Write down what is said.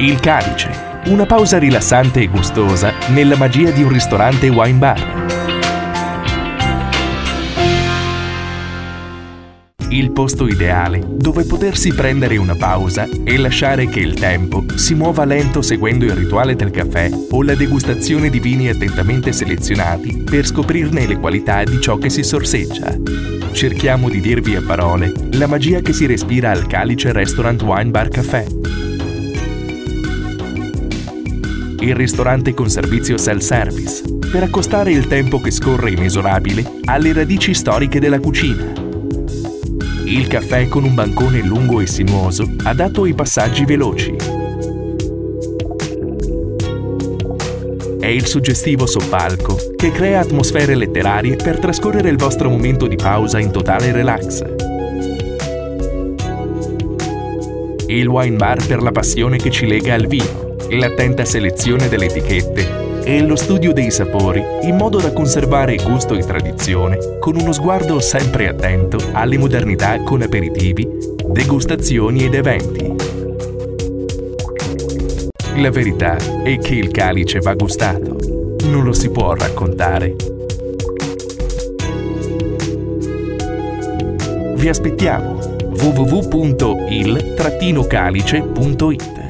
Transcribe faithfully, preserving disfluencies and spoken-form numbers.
Il Calice, una pausa rilassante e gustosa nella magia di un ristorante wine bar. Il posto ideale dove potersi prendere una pausa e lasciare che il tempo si muova lento seguendo il rituale del caffè o la degustazione di vini attentamente selezionati per scoprirne le qualità di ciò che si sorseggia. Cerchiamo di dirvi a parole la magia che si respira al Calice Restaurant Wine Bar Caffè. Il ristorante con servizio self-service per accostare il tempo che scorre inesorabile alle radici storiche della cucina. Il caffè con un bancone lungo e sinuoso adatto ai passaggi veloci. È il suggestivo soppalco che crea atmosfere letterarie per trascorrere il vostro momento di pausa in totale relax. Il wine bar per la passione che ci lega al vino, l'attenta selezione delle etichette e lo studio dei sapori in modo da conservare gusto e tradizione con uno sguardo sempre attento alle modernità con aperitivi, degustazioni ed eventi. La verità è che il Calice va gustato, non lo si può raccontare. Vi aspettiamo w w w punto il calice punto it